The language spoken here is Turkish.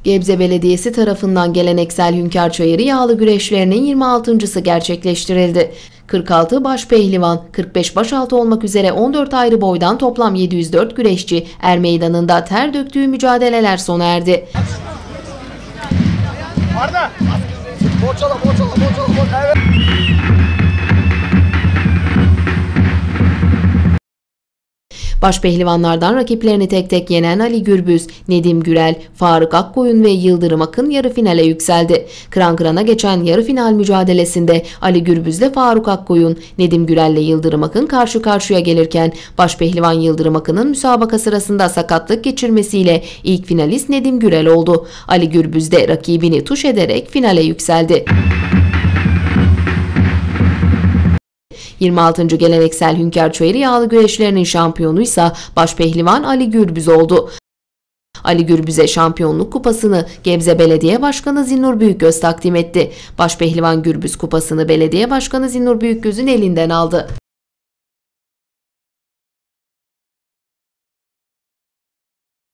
Gebze Belediyesi tarafından geleneksel Hünkâr Çayırı yağlı güreşlerinin 26.'sı gerçekleştirildi. 46 baş pehlivan, 45 başaltı olmak üzere 14 ayrı boydan toplam 704 güreşçi er meydanında ter döktüğü mücadeleler sona erdi. Arda! Borçala. Evet. Başpehlivanlardan rakiplerini tek tek yenen Ali Gürbüz, Nedim Gürel, Faruk Akkoyun ve Yıldırım Akın yarı finale yükseldi. Kıran kırana geçen yarı final mücadelesinde Ali Gürbüz ile Faruk Akkoyun, Nedim Gürel ile Yıldırım Akın karşı karşıya gelirken Başpehlivan Yıldırım Akın'ın müsabaka sırasında sakatlık geçirmesiyle ilk finalist Nedim Gürel oldu. Ali Gürbüz de rakibini tuş ederek finale yükseldi. 26. geleneksel Hünkâr Çayırı yağlı güreşlerinin şampiyonuysa başpehlivan Ali Gürbüz oldu. Ali Gürbüz'e şampiyonluk kupasını Gebze Belediye Başkanı Zinnur Büyükgöz takdim etti. Başpehlivan Gürbüz kupasını Belediye Başkanı Zinnur Büyükgöz'ün elinden aldı.